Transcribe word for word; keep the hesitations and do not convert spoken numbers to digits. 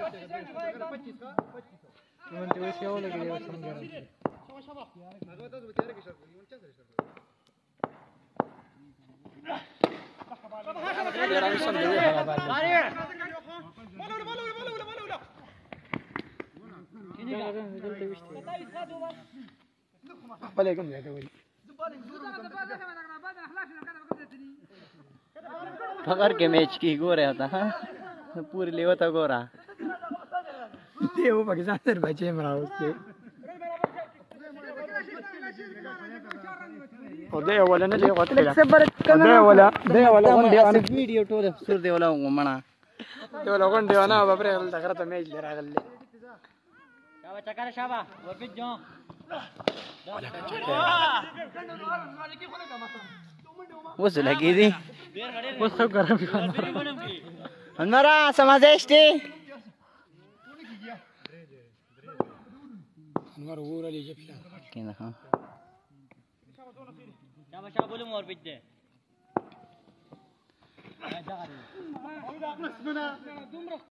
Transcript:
म्हणते वैसे यावं लागेल याला समजा पकड़ के मैच की गोरे होता हाँ पूरी ले होता गोरा ये वो पाकिस्तान से बचे मरा उससे ده ولا نجي قاتل ده ولا ده ولا قن ده انا فيديو طول صور ده ولا ومنا ده ولا قن ده انا ببرق الدكرة ميج اللي راغل شابا شكرا شابا وربيت جو وصل هكذا وصل قرب المرة سما زيشتي المرة وورا اللي جاب كذا ها شابا شابا بولم وربيت ده